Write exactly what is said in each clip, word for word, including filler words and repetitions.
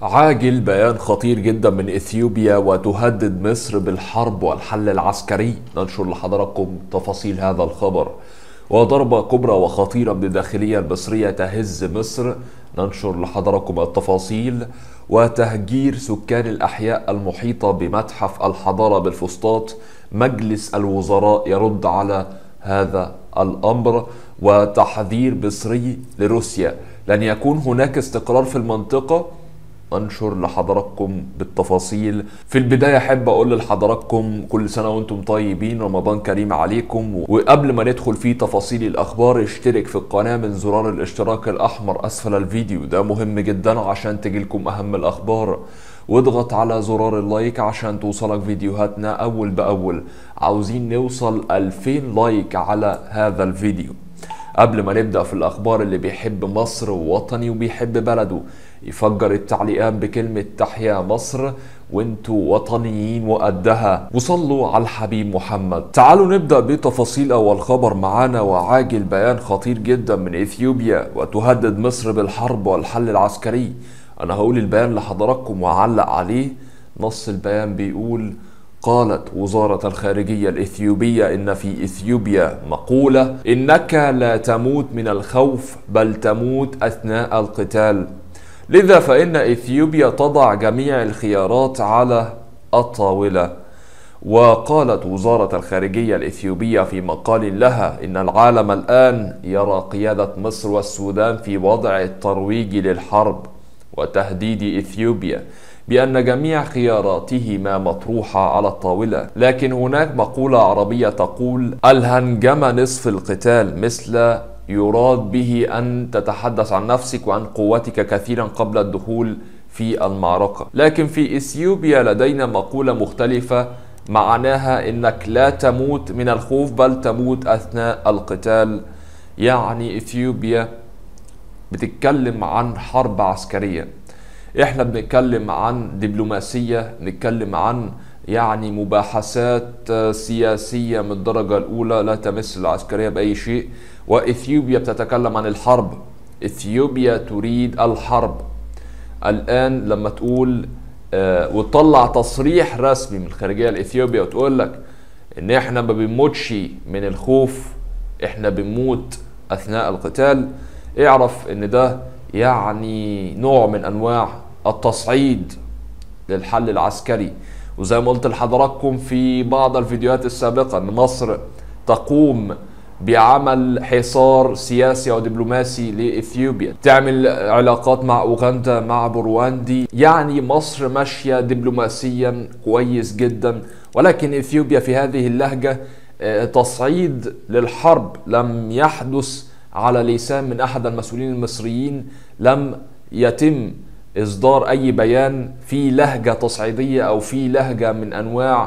عاجل بيان خطير جدا من إثيوبيا وتهدد مصر بالحرب والحل العسكري. ننشر لحضراتكم تفاصيل هذا الخبر. وضربة كبرى وخطيرة من الداخلية المصرية تهز مصر. ننشر لحضراتكم التفاصيل. وتهجير سكان الأحياء المحيطة بمتحف الحضارة بالفسطاط. مجلس الوزراء يرد على هذا الأمر. وتحذير مصري لروسيا، لن يكون هناك استقرار في المنطقة. انشر لحضراتكم بالتفاصيل. في البداية احب اقول لحضراتكم كل سنة وانتم طيبين، رمضان كريم عليكم. وقبل ما ندخل في تفاصيل الاخبار اشترك في القناة من زرار الاشتراك الاحمر اسفل الفيديو، ده مهم جدا عشان تجيلكم اهم الاخبار. واضغط على زرار اللايك عشان توصلك فيديوهاتنا اول باول. عاوزين نوصل ألفين لايك على هذا الفيديو. قبل ما نبدأ في الأخبار، اللي بيحب مصر ووطني وبيحب بلده يفجر التعليقات بكلمة تحيا مصر وانتوا وطنيين وقدها، وصلوا على الحبيب محمد. تعالوا نبدأ بتفاصيل أول خبر معانا. وعاجل بيان خطير جدا من إثيوبيا وتهدد مصر بالحرب والحل العسكري. أنا هقول البيان لحضراتكم وأعلق عليه. نص البيان بيقول: قالت وزارة الخارجية الإثيوبية إن في إثيوبيا مقولة: إنك لا تموت من الخوف بل تموت أثناء القتال، لذا فإن إثيوبيا تضع جميع الخيارات على الطاولة. وقالت وزارة الخارجية الإثيوبية في مقال لها إن العالم الآن يرى قيادة مصر والسودان في وضع الترويج للحرب وتهديد إثيوبيا بأن جميع خياراتهما مطروحة على الطاولة. لكن هناك مقولة عربية تقول: الهنجمة نصف القتال، مثل يراد به أن تتحدث عن نفسك وعن قوتك كثيرا قبل الدخول في المعركة. لكن في إثيوبيا لدينا مقولة مختلفة معناها إنك لا تموت من الخوف بل تموت أثناء القتال. يعني إثيوبيا بتتكلم عن حرب عسكرية، احنا بنتكلم عن دبلوماسية، بنتكلم عن يعني مباحثات سياسية من الدرجة الأولى لا تمس العسكرية بأي شيء. وإثيوبيا بتتكلم عن الحرب. إثيوبيا تريد الحرب. الآن لما تقول آه وتطلع تصريح رسمي من الخارجية الإثيوبية وتقول لك إن احنا ما بنموتش من الخوف، احنا بنموت أثناء القتال، اعرف إن ده يعني نوع من أنواع التصعيد للحل العسكري. وزي ما قلت لحضراتكم في بعض الفيديوهات السابقة ان مصر تقوم بعمل حصار سياسي ودبلوماسي لإثيوبيا، تعمل علاقات مع أوغندا مع بروندي. يعني مصر ماشية دبلوماسيا كويس جدا، ولكن إثيوبيا في هذه اللهجة تصعيد للحرب لم يحدث على لسان من أحد المسؤولين المصريين. لم يتم إصدار أي بيان في لهجة تصعيدية أو في لهجة من أنواع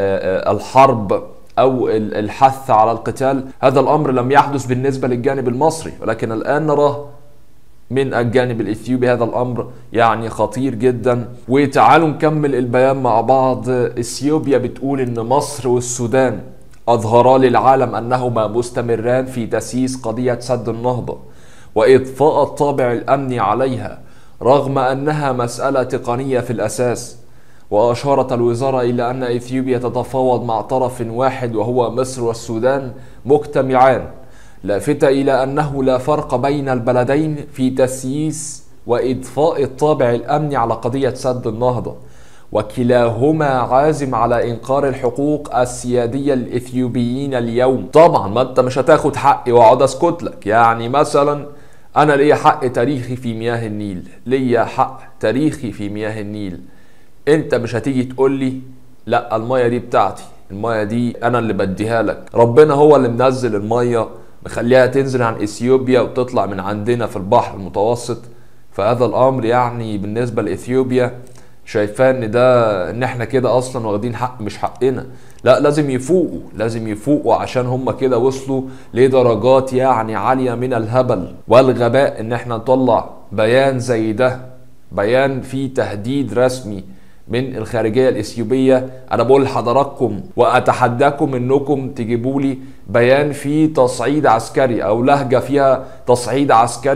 الحرب أو الحث على القتال. هذا الأمر لم يحدث بالنسبة للجانب المصري، ولكن الآن نراه من الجانب الإثيوبي. هذا الأمر يعني خطير جدا. وتعالوا نكمل البيان مع بعض. إثيوبيا بتقول إن مصر والسودان أظهرا للعالم أنهما مستمران في تسييس قضية سد النهضة وإضفاء الطابع الأمني عليها رغم أنها مسألة تقنية في الأساس. وأشارت الوزارة إلى أن إثيوبيا تتفاوض مع طرف واحد وهو مصر والسودان مجتمعان، لافتة إلى أنه لا فرق بين البلدين في تسييس وإضفاء الطابع الأمني على قضية سد النهضة، وكلاهما عازم على إنقاذ الحقوق السيادية للإثيوبيين اليوم. طبعا ما أنت مش هتاخد حقي وأقعد أسكت لك. يعني مثلا أنا ليا حق تاريخي في مياه النيل، ليا حق تاريخي في مياه النيل. أنت مش هتيجي تقول لي لا المياه دي بتاعتي، المياه دي أنا اللي بديها لك. ربنا هو اللي منزل المياه، مخليها تنزل عن إثيوبيا وتطلع من عندنا في البحر المتوسط. فهذا الأمر يعني بالنسبة لإثيوبيا شايفاه ان ده ان احنا كده اصلا واخدين حق مش حقنا. لا، لازم يفوقوا، لازم يفوقوا عشان هم كده وصلوا لدرجات يعني عالية من الهبل والغباء ان احنا نطلع بيان زي ده، بيان فيه تهديد رسمي من الخارجية الإثيوبية. انا بقول لحضراتكم واتحداكم انكم تجيبوا لي بيان فيه تصعيد عسكري او لهجة فيها تصعيد عسكري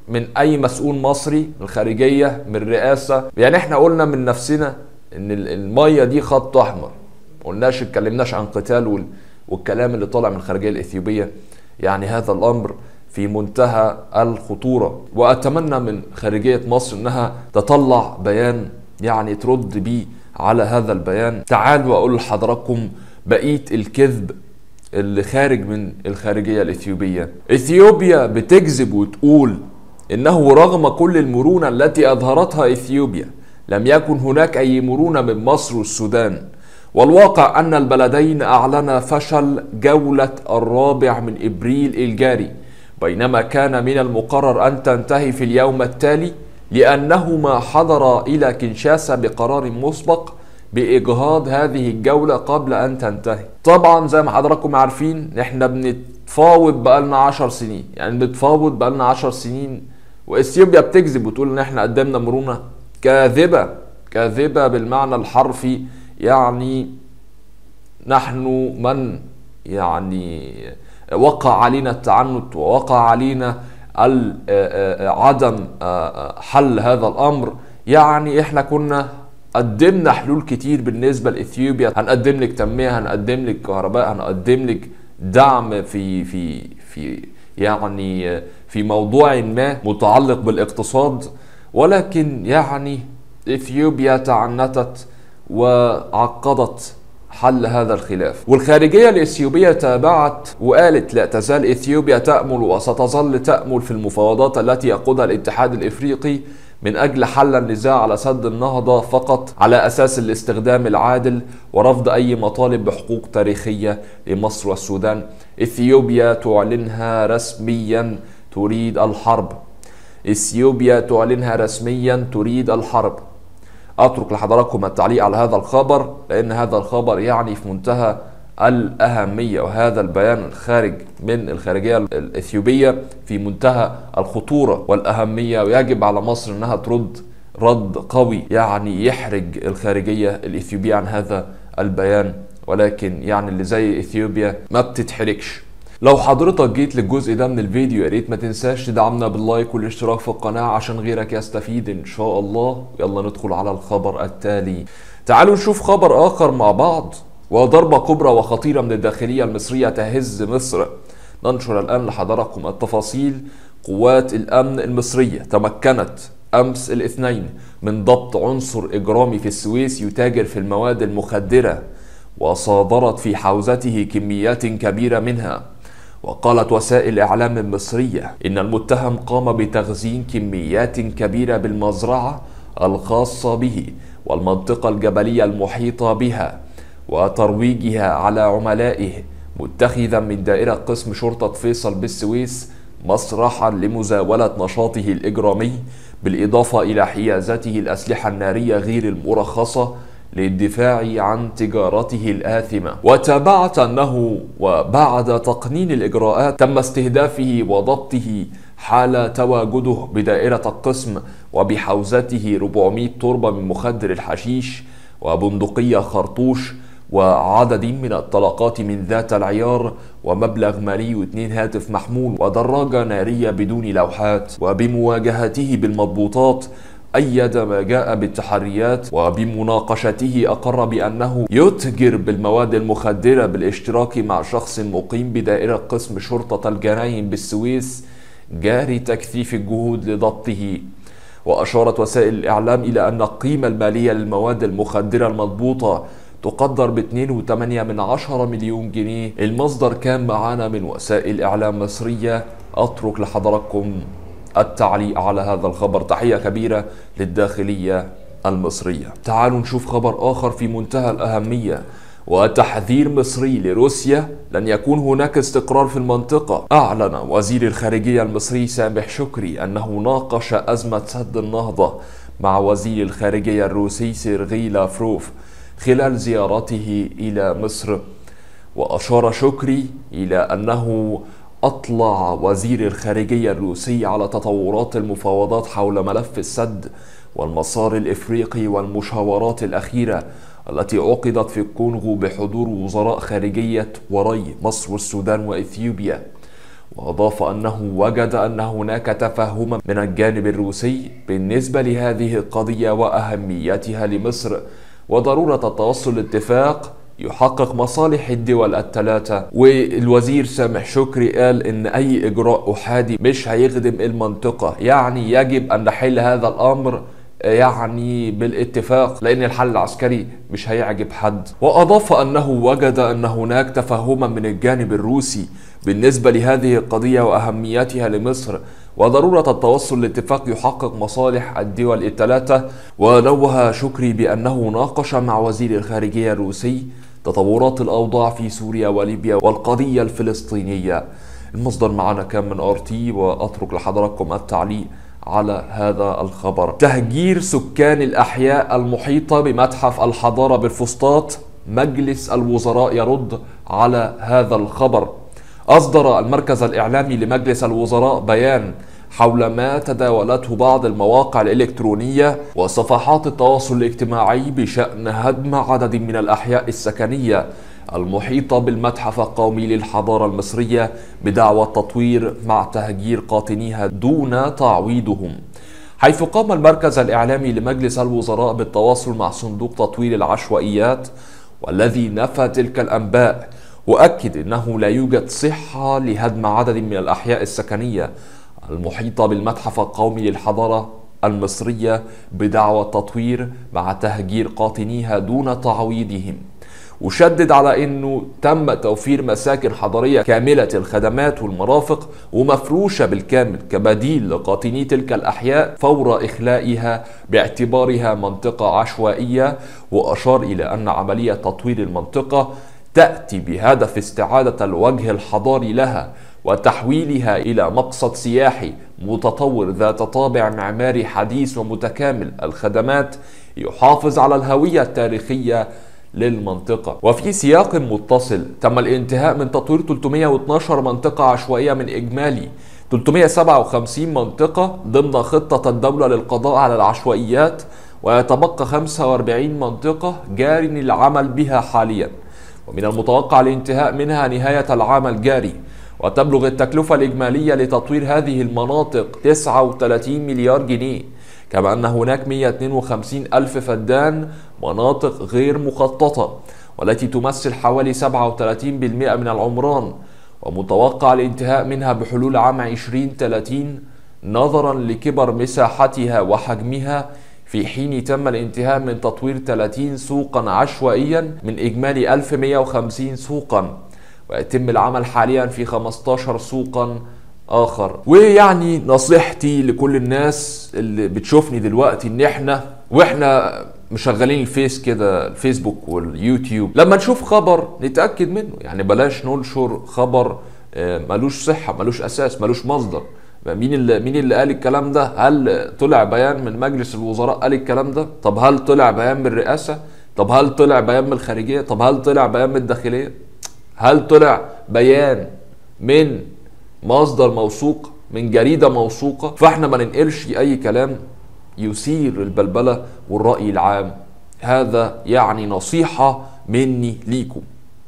من اي مسؤول مصري، من الخارجيه، من الرئاسه. يعني احنا قلنا من نفسنا ان الميه دي خط احمر، قلناش اتكلمناش عن قتال والكلام اللي طالع من الخارجيه الاثيوبيه. يعني هذا الامر في منتهى الخطوره، واتمنى من خارجيه مصر انها تطلع بيان يعني ترد بيه على هذا البيان. تعالوا اقول لحضراتكم بقيه الكذب اللي خارج من الخارجيه الاثيوبيه. اثيوبيا بتكذب وتقول انه رغم كل المرونه التي اظهرتها اثيوبيا لم يكن هناك اي مرونه من مصر والسودان، والواقع ان البلدين اعلنا فشل جوله الرابع من ابريل الجاري، بينما كان من المقرر ان تنتهي في اليوم التالي لانهما حضرا الى كينشاسا بقرار مسبق باجهاض هذه الجوله قبل ان تنتهي. طبعا زي ما حضراتكم عارفين احنا بنتفاوض بقالنا عشر سنين، يعني بنتفاوض بقالنا عشر سنين واثيوبيا بتكذب وتقول ان احنا قدمنا مرونه. كاذبه، كاذبه بالمعنى الحرفي. يعني نحن من يعني وقع علينا التعنت ووقع علينا عدم حل هذا الامر. يعني احنا كنا قدمنا حلول كتير بالنسبه لاثيوبيا، هنقدم لك تنميه، هنقدم لك كهرباء، هنقدم لك دعم في في في يعني في موضوع ما متعلق بالاقتصاد، ولكن يعني اثيوبيا تعنتت وعقدت حل هذا الخلاف. والخارجيه الاثيوبيه تابعت وقالت لا تزال اثيوبيا تامل وستظل تامل في المفاوضات التي يقودها الاتحاد الافريقي من أجل حل النزاع على سد النهضة فقط على أساس الاستخدام العادل ورفض أي مطالب بحقوق تاريخية لمصر والسودان. إثيوبيا تعلنها رسميا تريد الحرب. إثيوبيا تعلنها رسميا تريد الحرب. أترك لحضراتكم التعليق على هذا الخبر لأن هذا الخبر يعني في منتهى الأهمية، وهذا البيان الخارج من الخارجية الإثيوبية في منتهى الخطورة والأهمية، ويجب على مصر أنها ترد رد قوي يعني يحرج الخارجية الإثيوبية عن هذا البيان. ولكن يعني اللي زي إثيوبيا ما بتتحركش. لو حضرتك جيت للجزء ده من الفيديو يا ريت ما تنساش تدعمنا باللايك والاشتراك في القناة عشان غيرك يستفيد إن شاء الله. يلا ندخل على الخبر التالي. تعالوا نشوف خبر آخر مع بعض. وضربة كبرى وخطيرة من الداخلية المصرية تهز مصر. ننشر الآن لحضراتكم التفاصيل. قوات الأمن المصرية تمكنت أمس الاثنين من ضبط عنصر إجرامي في السويس يتاجر في المواد المخدرة، وصادرت في حوزته كميات كبيرة منها. وقالت وسائل الإعلام المصرية إن المتهم قام بتخزين كميات كبيرة بالمزرعة الخاصة به والمنطقة الجبلية المحيطة بها، وترويجها على عملائه، متخذا من دائرة قسم شرطة فيصل بالسويس مسرحا لمزاولة نشاطه الإجرامي، بالإضافة إلى حيازته الأسلحة النارية غير المرخصة للدفاع عن تجارته الآثمة. وتابعت أنه وبعد تقنين الإجراءات تم استهدافه وضبطه حال تواجده بدائرة القسم وبحوزته أربعمائة تربة من مخدر الحشيش وبندقية خرطوش وعدد من الطلقات من ذات العيار ومبلغ مالي واثنين هاتف محمول ودراجة نارية بدون لوحات. وبمواجهته بالمضبوطات أيد ما جاء بالتحريات، وبمناقشته أقر بأنه يتجر بالمواد المخدرة بالاشتراك مع شخص مقيم بدائرة قسم شرطة الجناين بالسويس جاري تكثيف الجهود لضبطه. وأشارت وسائل الإعلام إلى أن القيمة المالية للمواد المخدرة المضبوطة تقدر ب اثنين فاصلة ثمانية من عشرة مليون جنيه. المصدر كان معانا من وسائل إعلام مصرية. أترك لحضراتكم التعليق على هذا الخبر. تحية كبيرة للداخلية المصرية. تعالوا نشوف خبر آخر في منتهى الأهمية وتحذير مصري لروسيا لن يكون هناك استقرار في المنطقة. أعلن وزير الخارجية المصري سامح شكري أنه ناقش أزمة سد النهضة مع وزير الخارجية الروسي سيرغي لافروف خلال زيارته إلى مصر. وأشار شكري إلى أنه أطلع وزير الخارجية الروسي على تطورات المفاوضات حول ملف السد والمسار الإفريقي والمشاورات الأخيرة التي عقدت في الكونغو بحضور وزراء خارجية وري مصر والسودان وإثيوبيا. وأضاف أنه وجد أن هناك تفهما من الجانب الروسي بالنسبة لهذه القضية وأهميتها لمصر وضرورة التوصل لاتفاق يحقق مصالح الدول الثلاثة. والوزير سامح شكري قال إن أي إجراء أحادي مش هيخدم المنطقة، يعني يجب أن نحل هذا الأمر يعني بالاتفاق، لأن الحل العسكري مش هيعجب حد. وأضاف أنه وجد أن هناك تفهما من الجانب الروسي بالنسبة لهذه القضية وأهميتها لمصر وضرورة التوصل لاتفاق يحقق مصالح الدول الثلاثة. ونوه شكري بأنه ناقش مع وزير الخارجية الروسي تطورات الأوضاع في سوريا وليبيا والقضية الفلسطينية. المصدر معنا كان من آر تي، وأترك لحضراتكم التعليق على هذا الخبر. تهجير سكان الأحياء المحيطة بمتحف الحضارة بالفسطاط، مجلس الوزراء يرد على هذا الخبر. أصدر المركز الإعلامي لمجلس الوزراء بيان حول ما تداولته بعض المواقع الإلكترونية وصفحات التواصل الاجتماعي بشأن هدم عدد من الأحياء السكنية المحيطة بالمتحف القومي للحضارة المصرية بدعوى التطوير مع تهجير قاطنيها دون تعويضهم. حيث قام المركز الإعلامي لمجلس الوزراء بالتواصل مع صندوق تطوير العشوائيات والذي نفى تلك الأنباء، وأكد أنه لا يوجد صحة لهدم عدد من الأحياء السكنية المحيطة بالمتحف القومي للحضارة المصرية بدعوى التطوير مع تهجير قاطنيها دون تعويضهم. وشدد على أنه تم توفير مساكن حضرية كاملة الخدمات والمرافق ومفروشة بالكامل كبديل لقاطني تلك الأحياء فور إخلائها باعتبارها منطقة عشوائية. وأشار إلى أن عملية تطوير المنطقة تأتي بهدف استعادة الوجه الحضاري لها وتحويلها إلى مقصد سياحي متطور ذات طابع معماري حديث ومتكامل الخدمات يحافظ على الهوية التاريخية للمنطقة. وفي سياق متصل تم الانتهاء من تطوير ثلاثمائة واثناشر منطقة عشوائية من إجمالي ثلاثمائة وسبعة وخمسين منطقة ضمن خطة الدولة للقضاء على العشوائيات، ويتبقى خمسة وأربعين منطقة جاري العمل بها حاليا، ومن المتوقع الانتهاء منها نهاية العام الجاري. وتبلغ التكلفة الإجمالية لتطوير هذه المناطق تسعة وثلاثين مليار جنيه، كما أن هناك مئة واثنين وخمسين ألف فدان مناطق غير مخططة والتي تمثل حوالي سبعة وثلاثين بالمئة من العمران، ومتوقع الانتهاء منها بحلول عام عشرين ثلاثين نظرا لكبر مساحتها وحجمها، في حين تم الانتهاء من تطوير ثلاثين سوقا عشوائيا من إجمالي ألف ومئة وخمسين سوقا، ويتم العمل حاليا في خمسة عشر سوقا آخر. ويعني نصيحتي لكل الناس اللي بتشوفني دلوقتي ان احنا واحنا مشغلين الفيس كده الفيسبوك واليوتيوب لما نشوف خبر نتأكد منه، يعني بلاش ننشر خبر ملوش صحة ملوش أساس ملوش مصدر. مين اللي مين اللي قال الكلام ده؟ هل طلع بيان من مجلس الوزراء قال الكلام ده؟ طب هل طلع بيان من الرئاسة؟ طب هل طلع بيان من الخارجية؟ طب هل طلع بيان من الداخلية؟ هل طلع بيان من مصدر موثوق من جريدة موثوقة؟ فاحنا ما ننقلش اي كلام يثير البلبلة والرأي العام. هذا يعني نصيحة مني ليكم،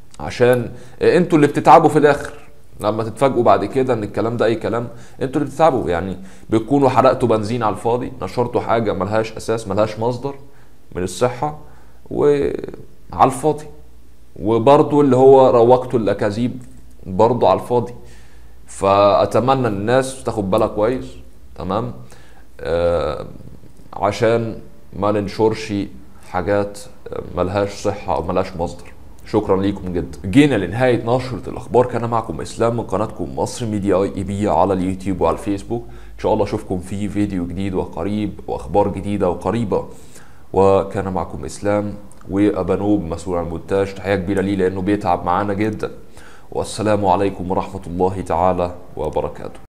عشان انتوا اللي بتتعبوا في الاخر لما تتفاجئوا بعد كده ان الكلام ده اي كلام. انتوا اللي بتتعبوا، يعني بتكونوا حرقتوا بنزين على الفاضي، نشرتوا حاجة ملهاش اساس ملهاش مصدر من الصحة وعلى الفاضي، وبرضو اللي هو روجتوا الاكاذيب برضو على الفاضي. فأتمنى الناس تاخد بالها كويس، تمام، آه عشان ما ننشرش حاجات ملهاش صحة أو ملهاش مصدر. شكرا ليكم جدا. جينا لنهاية نشرة الأخبار. كان معكم إسلام من قناتكم مصر ميديا اي بي على اليوتيوب وعلى الفيسبوك. إن شاء الله أشوفكم في فيديو جديد وقريب وأخبار جديدة وقريبة. وكان معكم إسلام وأبانوب مسؤول عن المونتاج. تحية كبيرة ليه لأنه بيتعب معانا جدا. والسلام عليكم ورحمة الله تعالى وبركاته.